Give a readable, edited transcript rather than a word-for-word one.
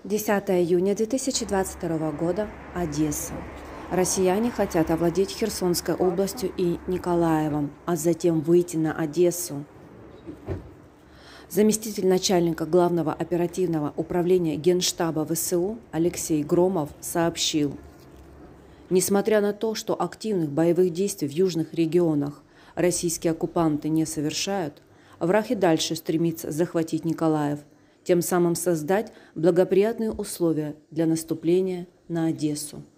10 июня 2022 года. Одесса. Россияне хотят овладеть Херсонской областью и Николаевом, а затем выйти на Одессу. Заместитель начальника Главного оперативного управления Генштаба ВСУ Алексей Громов сообщил: несмотря на то, что активных боевых действий в южных регионах российские оккупанты не совершают, враг и дальше стремится захватить Николаев, тем самым создать благоприятные условия для наступления на Одессу.